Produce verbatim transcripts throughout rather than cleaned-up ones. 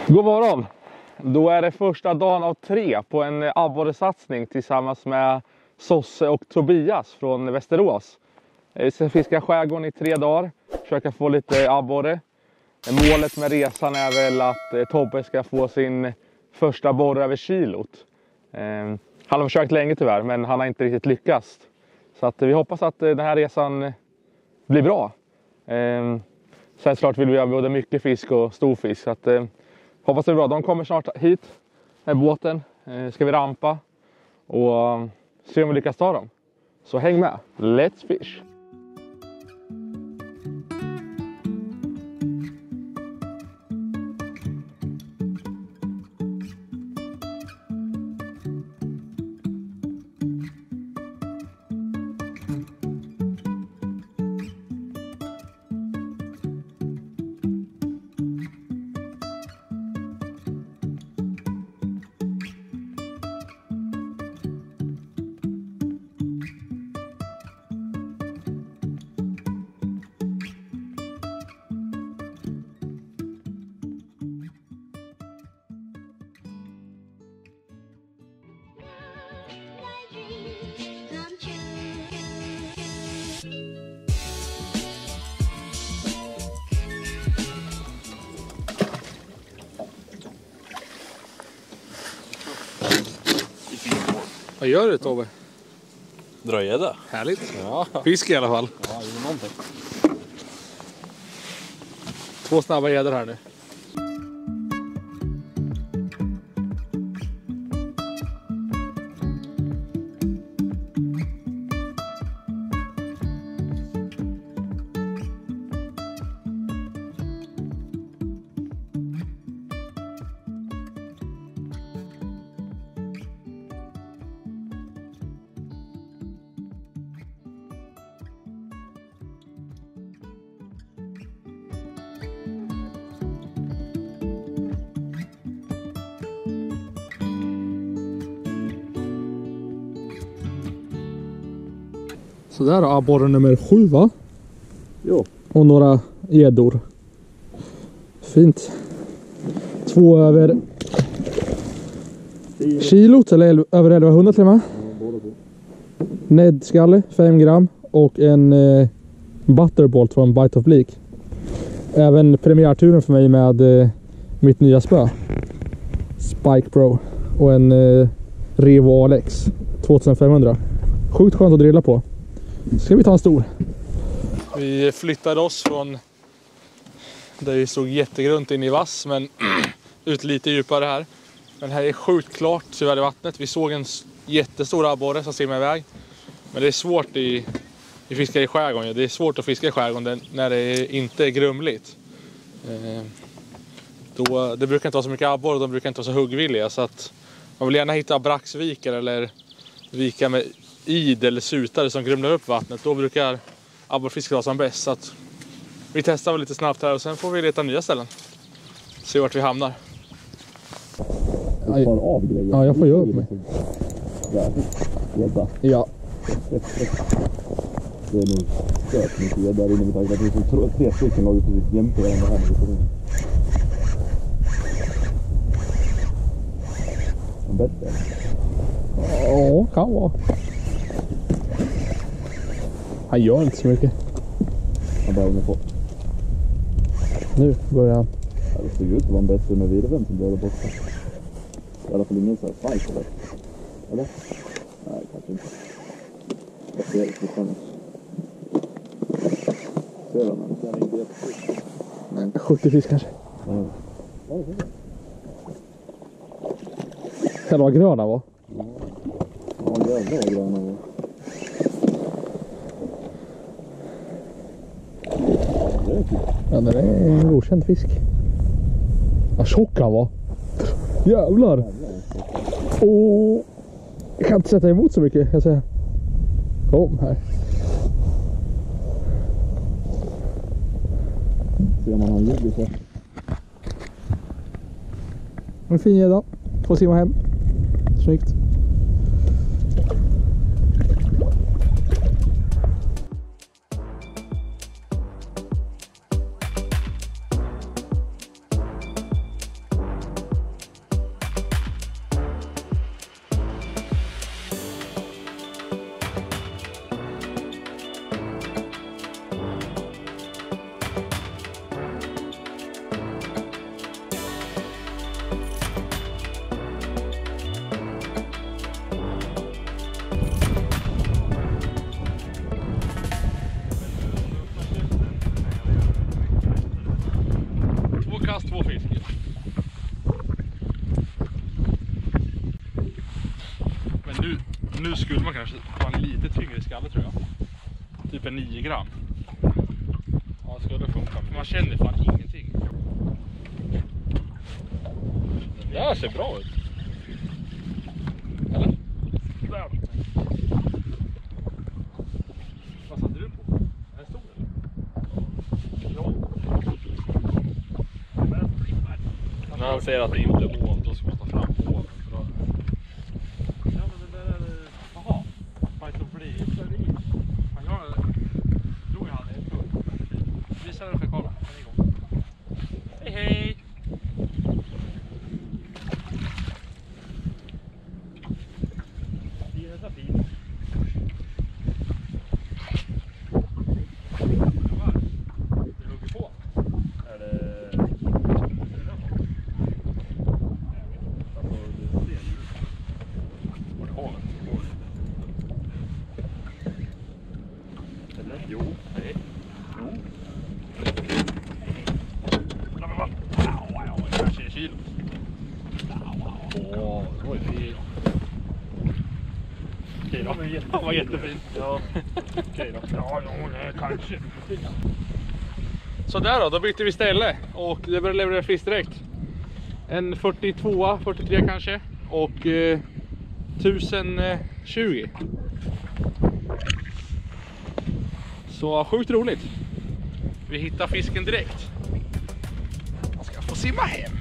God morgon! Då är det första dagen av tre på en abborresatsning tillsammans med Sosse och Tobias från Västerås. Vi ska fiska skärgården i tre dagar, försöka få lite abborre. Målet med resan är väl att Tobbe ska få sin första borre över kilot. Han har försökt länge tyvärr, men han har inte riktigt lyckats. Så att vi hoppas att den här resan blir bra. Sen klart vill vi ha både mycket fisk och stor fisk. Så att, hoppas det är bra. De kommer snart hit med båten. Ska vi rampa och se om vi lyckas ta dem. Så häng med. Let's fish! Vad gör du, Tobbe? Dra gädda. Härligt. Ja. Fisk i alla fall. Ja, det är någonting. Två snabba gäddor här nu. Så där är abborre nummer sju, va? Jo. Och några gäddor. Fint. Två över kilot eller el över elvahundra till och med. Ned skalle, fem gram. Och en eh, butterbolt från Bite of Bleak. Även premiärturen för mig med eh, mitt nya spö. Spike Pro. Och en eh, Revo Alex tjugofemhundra. Sjukt skönt att drilla på. Ska vi ta en stor? Vi flyttade oss från där vi stod jättegrunt in i vass, men ut lite djupare här. Men här är sjukt klart tyvärr i vattnet. Vi såg en jättestor abborre som simmar iväg. Men det är svårt i, i fiska i skärgården. Det är svårt att fiska i skärgården när det inte är grumligt. Eh, då, det brukar inte vara så mycket abborre och de brukar inte vara så huggvilliga. Så att man vill gärna hitta braxvikar eller vika med id eller sutare som grumlar upp vattnet. Då brukar abborrfisk vara som bäst. Så att vi testar väl lite snabbt här och sen får vi leta nya ställen. Se vart vi hamnar. Du tar av grejer. Ja, jag får göra upp mig. Gädda. Ja. Det är nog stört mycket gädda där inne med tanke att det finns tre stycken lager precis jämte varandra här. En bättre. Ja, kan vara. Han gör inte så mycket. Han börjar med på. Nu börjar han. Ja, det såg ut att vara en bättre med virven som började borta. I alla fall ingen så här fight eller? Eller? Nej, kanske inte. Jag ser det fortfarande. Ser han? Han kan inte jättefisk. Nej. sjuttio fisk kanske. Ja. Ja, det är det. Kan det vara gröna, va? Ja, ja jävlar vad gröna var. Ja, det är en okänd fisk. Vad tjock han var. Jävlar. Åh, jag kan inte sätta emot så mycket, jag säger. Kom här. Ser man han ljud så. En fin gädda. Får simma hem. Snyggt. Nu skulle man kanske ta en lite tyngre skalle tror jag. Typ en nio gram. Ja, det skulle funka. Man känner fan ingenting. Det här ser bra ut. Eller? Där. Vad satte du på? Är det stor eller? Ja. När han säger att det inte är hål, då ska man ta fram hålen. Ja, men det där är... Jaha. Fight of Blee. Fan, jag tror jag hade ett kul. Visa den för kolla. En gång. Hej hej! Det är så fint. Det hugger på. Är det... Eller? Jo. Nej. Jo. Kanske en kilo. Åh, det var ju fint. Okej då. Han var jättefin. Ja. Okej då. Ja, nej, kanske. Så där då, då bytte vi ställe och det började leverera fisk direkt. En fyrtiotvå, fyrtiotre kanske och eh, tusen tjugo. Så sjukt roligt. Vi hittar fisken direkt. Jag ska få simma hem.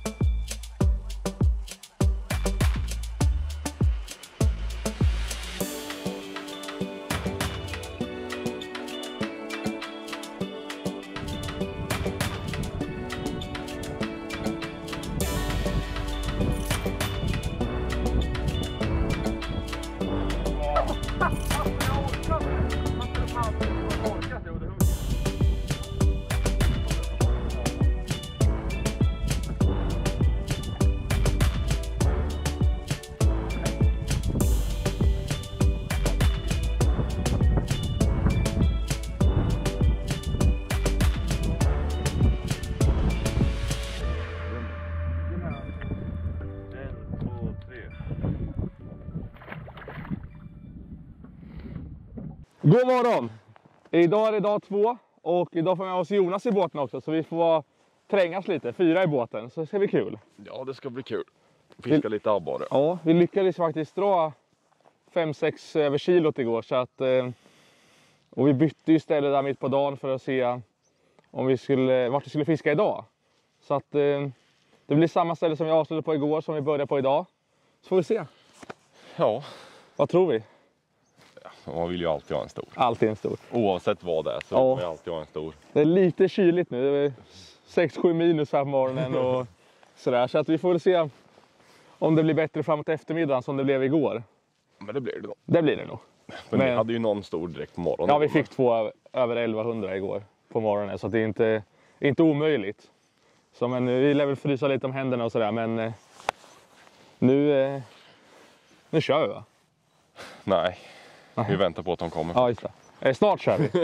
God morgon! Idag är det dag två och idag får vi med oss Jonas i båten också så vi får trängas lite, fyra i båten, så det ska bli kul. Ja, det ska bli kul. Fiska vi... lite abborre. Ja, vi lyckades faktiskt dra fem sex över kilot igår så att... Eh, och vi bytte ju ställe där mitt på dagen för att se om vi skulle, vart vi skulle fiska idag. Så att eh, det blir samma ställe som vi avslutade på igår som vi började på idag. Så får vi se. Ja. Vad tror vi? Man vill ju alltid ha en stor. Alltid en stor. Oavsett vad det är så ja. vill man alltid ha en stor. Det är lite kyligt nu. Det är sex sju minus här på morgonen och sådär. Så att vi får väl se om det blir bättre framåt eftermiddagen som det blev igår. Men det blir det nog. Det blir det nog. Men, Men vi hade ju någon stor direkt på morgonen. Ja, vi fick två över elvahundra igår på morgonen. Så det är inte, inte omöjligt. Så men vi lär väl frysa lite om händerna och sådär. Men eh, nu, eh, nu kör vi va? Nej. Vi väntar på att de kommer. Ja, just det. Eh, snart kör vi.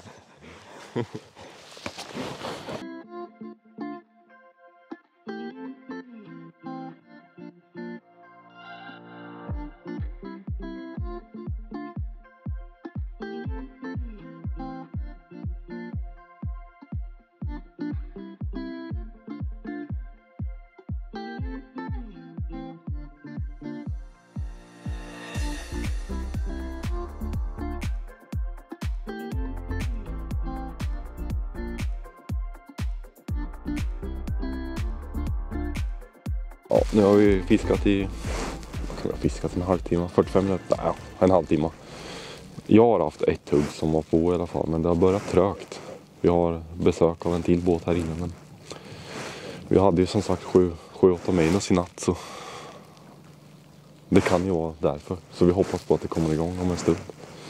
Ja, nu har vi fiskat i... Jag har fiskat en halvtimme, fyrtiofem minuter, nej, en halvtimme. Jag har haft ett hugg som var på i alla fall, men det har börjat trögt. Vi har besök av en till båt här inne, men vi hade ju som sagt sju åtta minus i natt, så det kan ju vara därför. Så vi hoppas på att det kommer igång om en stund.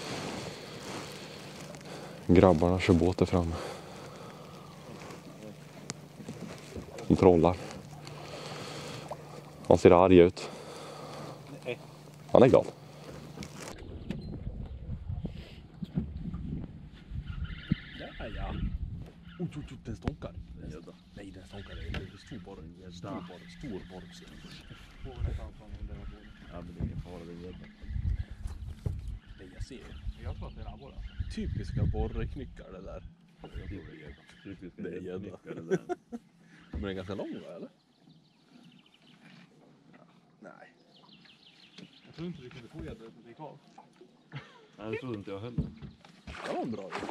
Grabbarna kör båt där framme. De trollar. Han ser arg ut. Nej. Han är glad. Där ja. Oh, oh, oh, den stånkar. Nej, den stånkar. Det är stor borr. Stor borr. Stor borr. Ja, men det är ingen fara. Det är ser. Jag tror att det är en abborre. Typiska borreknyckar det där. Typiskt Det är gädda. Men den är ganska lång va, eller? Nej. Jag tror inte du kunde få gäddor utan det gick av. Nej, det trodde inte jag heller. Det var en bra idé.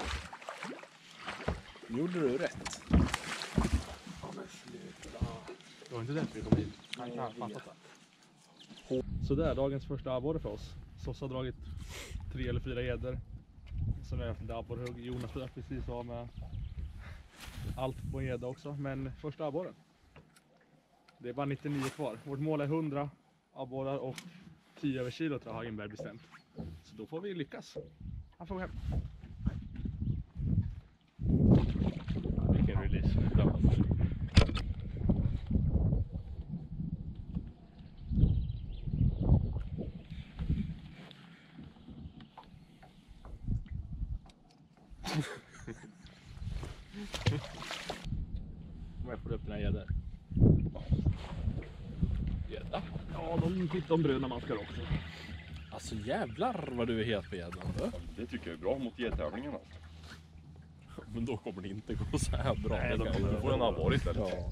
Nu gjorde du rätt. Ja men sluta. Det var inte därför vi kom hit. Han kan ha fattat det. Så där, dagens första abborre för oss. Sossa har dragit tre eller fyra gäddor. Så nu har jag haft lite abborrhugg. Jonas börjar precis av med allt på en gädda också. Men första abborren. Det är bara nittionio kvar. Vårt mål är hundra abborrar och tio över kilo tror jag Hagenberg bestämt. Så då får vi lyckas. Han får gå hem. Vilken release. Bra. Om jag får upp den här gäddan. Gädda? Ja, de fick de bruna maskar också. Alltså jävlar vad du är het på gäddan. Det tycker jag är bra mot gäddtävlingen alltså. Men då kommer det inte gå så här bra. Nej, då kommer du få en abborre istället. Ja.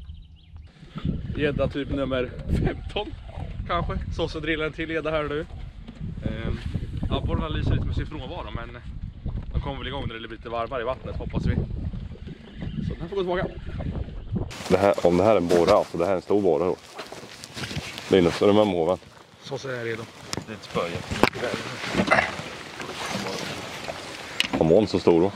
Gädda typ nummer femton kanske. Så så drillar en till gädda här nu. Ehm, abborrarna lyser lite med sin frånvaro men de kommer väl igång när det blir lite varmare i vattnet hoppas vi. Så den här får gå tillbaka. Det här, om det här är en borre, alltså det här är en stor borre då. Linus, är du med måven? Så så är jag redo. Det är ett spöje. Om hon så stor då.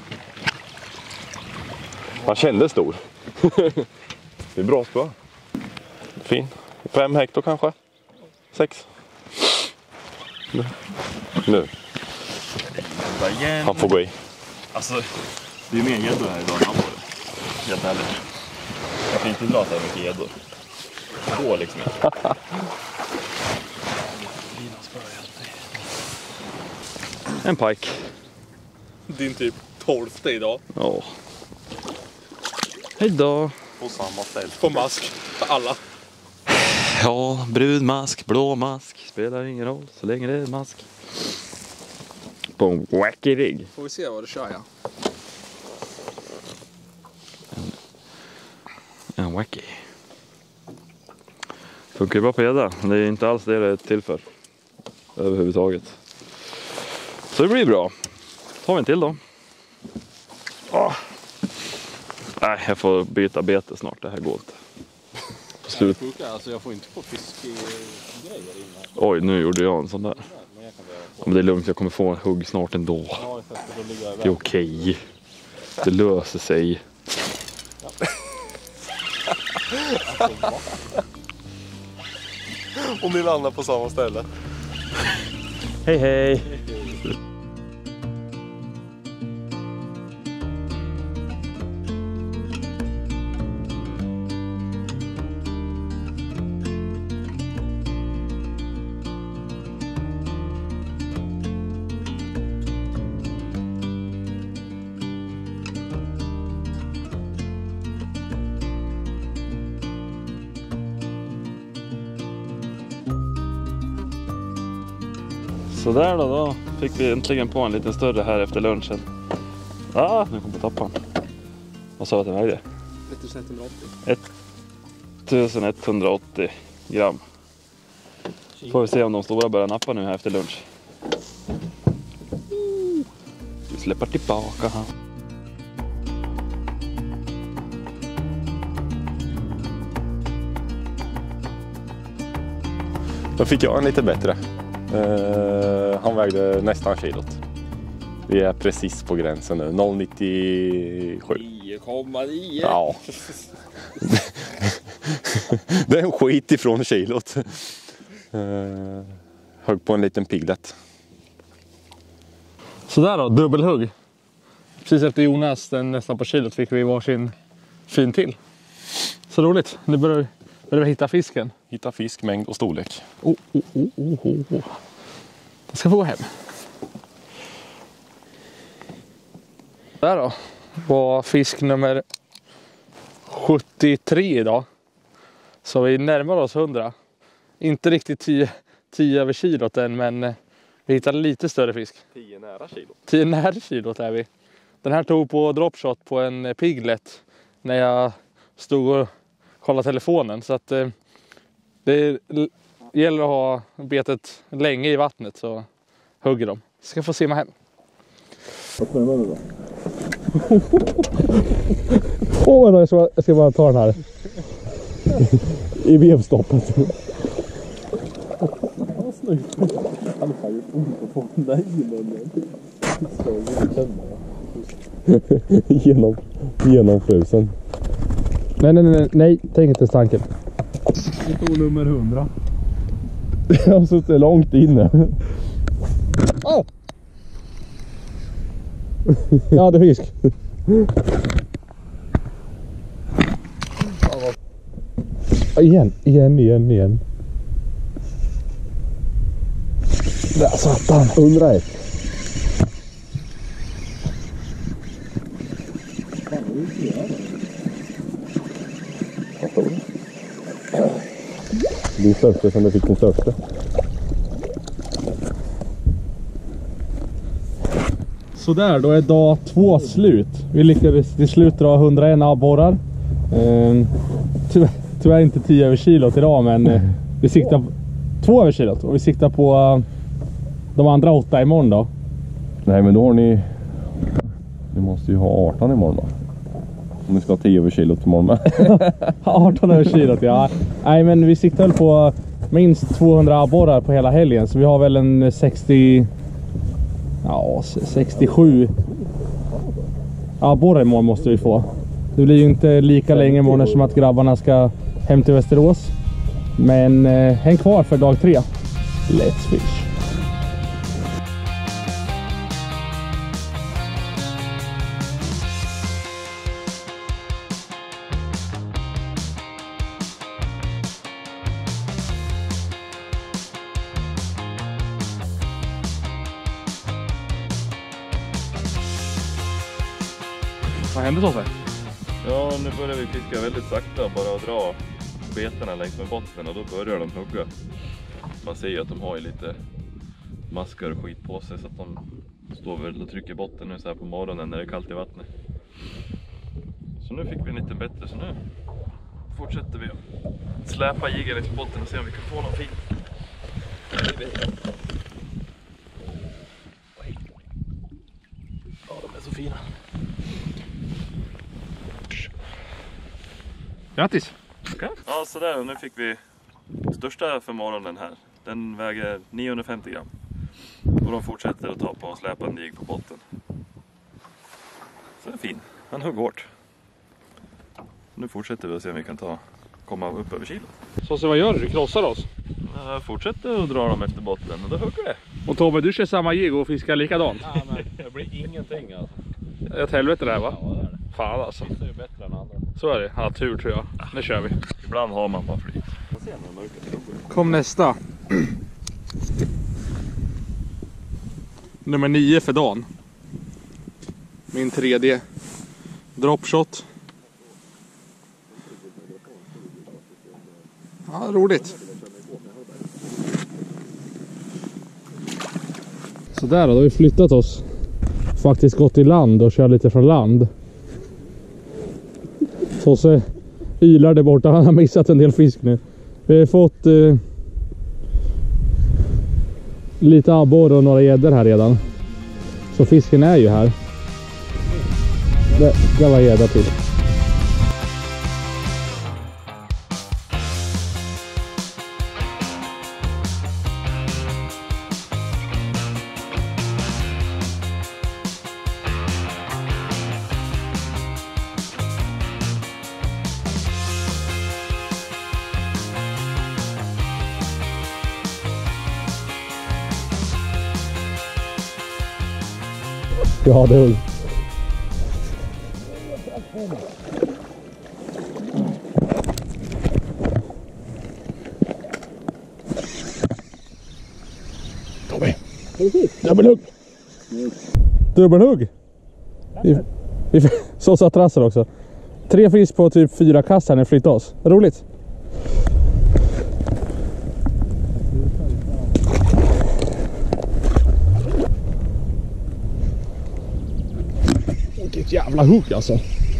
Man kände stor. Det är bra spö. Fin. Fem hektar kanske. Sex. Nu. Nu. Han får gå i. Alltså, det är mer gäddor här idag än abborre. Helt ärligt. Jag kan inte dra så här mycket gäddor. Det går liksom inte. En pike. Din typ tolfte idag. Ja. Hej då. På samma ställe. På mask. För alla. Ja, brun mask, blå mask. Spelar ingen roll så länge det är en mask. På en wacky rigg. Får vi se vad du kör ja. En wacky. Funkar bra på gädda. Det är inte alls det det är till för. Överhuvudtaget. Så det blir bra. Tar vi en till då. Åh. Nej, jag får byta bete snart. Det här går inte. På slut. Alltså jag får inte få fiskgrejer innan. Oj, nu gjorde jag en sån där. Men jag kan väl Ja, men det är lugnt, jag kommer få en hugg snart ändå. ja, för då ligger jag Det är okej. Det löser sig. Om ni landar på samma ställe. Hej hej! Så där då, då fick vi äntligen på en liten större här efter lunchen. Ah, nu kommer jag tappa den. Vad sa jag att den vägde? ettusen etthundraåttio. ettusen etthundraåttio gram. Får vi se om de stora börjar nappa nu här efter lunch. Vi släpper tillbaka här. Då fick jag en lite bättre. Uh, han vägde nästan kilot. Vi är precis på gränsen nu. noll komma nittiosju. nio komma nio. Ja. Det är en skit ifrån kilot. Uh, högg på en liten piglet. Sådär då, dubbelhugg. Precis efter Jonas, den nästan på kilot, fick vi varsin fin till. Så roligt, nu börjar, börjar vi hitta fisken. Hitta fisk, mängd och storlek. Oh, oh, oh, oh, oh. Jag ska få gå hem. Där då var fisk nummer sjuttiotre idag. Så vi närmar oss hundra. Inte riktigt tio, tio över kilot än, men Vi hittade lite större fisk. tio nära kilo. tio nära kilot är vi. Den här tog på dropshot på en piglet när jag stod och kollade telefonen. Så att eh, det gäller att ha betet länge i vattnet så hugger de. Ska få simma hem. Vad spännande då? Åh, oh, jag, ska, jag ska bara ta den här. I vevstoppet. Vad snyggt. Han har ju ont på den där Genom, genomfrusen. Nej, nej, nej, nej. Tänk inte tanken. Det tog nummer hundra. Jag har suttit långt inne. Oh! Ja, det är fisk. Igen, igen, igen, igen. Där satt han. hundraett. Din största som du fick den största. Så där, då är dag två slut. Vi lyckades till slut dra hundraen abborrar. Ehm, tyvärr, tyvärr inte tio över kilot idag, men eh, vi siktar på två över kilot. Och vi siktar på uh, de andra åtta imorgon då. Nej, men då har ni... Ni måste ju ha arton imorgon då. Om ni ska ha tio över kilot imorgon. arton över kilot, ja. Nej, men vi siktar väl på minst tvåhundra abborrar på hela helgen. Så vi har väl en sextio... Ja, sextiosju abborrar imorgon måste vi få. Det blir ju inte lika länge imorgon som att grabbarna ska hem till Västerås. Men eh, häng kvar för dag tre. Let's fish. Vad händer så? Ja, nu börjar vi fiska väldigt sakta och bara dra betarna längs med botten och då börjar de hugga. Man ser ju att de har ju lite maskar och skit på sig så att de står väl och trycker botten nu så här på morgonen när det är kallt i vattnet. Så nu fick vi lite bättre, så nu fortsätter vi att släpa jigen längs botten och se om vi kan få någon fin. Ja, de är så fina. Grattis! Okay. Ja, sådär, nu fick vi största för morgonen här. Den väger niohundrafemtio gram. Och de fortsätter att ta på och släpa en jig på botten. Så det är fin. Han hugger hårt. Nu fortsätter vi att se om vi kan ta komma upp över kilot. Så, så vad gör du? Du krossar oss? Jag fortsätter att dra dem efter botten och då hugger det. Och Tobbe, du kör samma jig och fiskar likadant? Ja, men det blir ingenting alltså. Ett helvete där, va? Ja, det är det. Fan alltså. Vissa är ju bättre än andra. Så är det. Ja, tur tror jag. Nu kör vi. Ibland har man bara flyt. Kom nästa. Nummer nio för dagen. Min tredje dropshot. Ja, roligt. Så där då, då har vi flyttat oss. Faktiskt gått i land och kör lite från land. Så så ylar det borta. Han har missat en del fisk nu. Vi har fått eh, lite abborre och några gäddor här redan. Så fisken är ju här. Det, det var gädda till. Ja, det är Tommy. Dubbelhugg. Dubbelhugg. Vi, vi så satt trassel också. Tre fisk på typ fyra kast här när vi flyttade oss. Roligt. Jävla hugg alltså.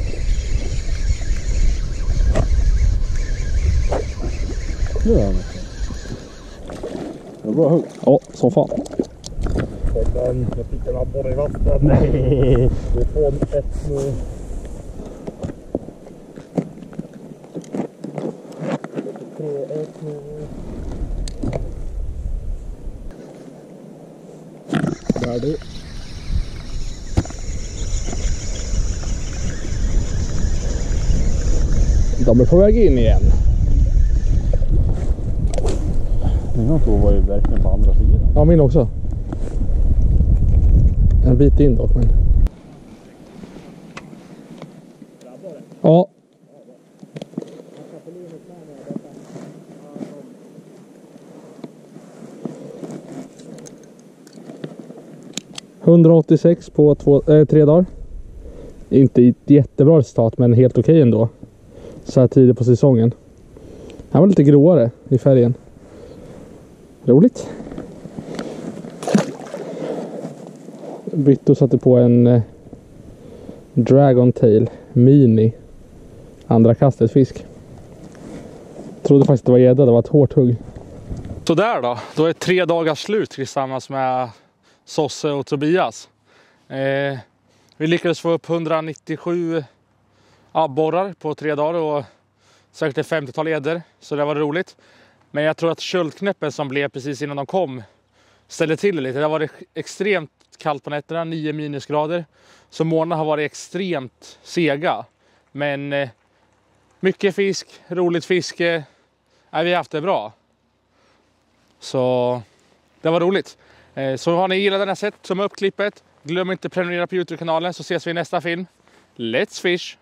Nu är han. Det var bra hugg. Ja, som fan. Jag fick en abborre i vatten. Nej. Det får ett nu. tre ett nu. Där du. De är på väg in igen. Mina två var ju verkligen på andra sidan. Ja, min också. En bit in dock, men... Ja. hundraåttiosex på två, äh, tre dagar. Inte ett jättebra resultat, men helt okej ändå. Så här tidigt på säsongen. Han var lite gråare i färgen. Roligt. Bytte och satte på en eh, Dragon Tail Mini. Andra kastet fisk. Trodde faktiskt det var gädda, det var ett hårt hugg. Så där då, då är tre dagar slut tillsammans med Sosse och Tobias. Eh, vi lyckades få upp hundranittiosju abborrar på tre dagar och säkert ett femtiotal eder, så det var roligt. Men jag tror att köldknäppen som blev precis innan de kom ställde till det lite. Det har varit extremt kallt på nätterna, nio minusgrader. Så morgnarna har varit extremt sega. Men eh, mycket fisk, roligt fiske. Nej, vi har haft det bra. Så det var roligt. Eh, så har ni gillat den här sätt, som upp klippet. Glöm inte att prenumerera på YouTube-kanalen så ses vi i nästa film. Let's fish!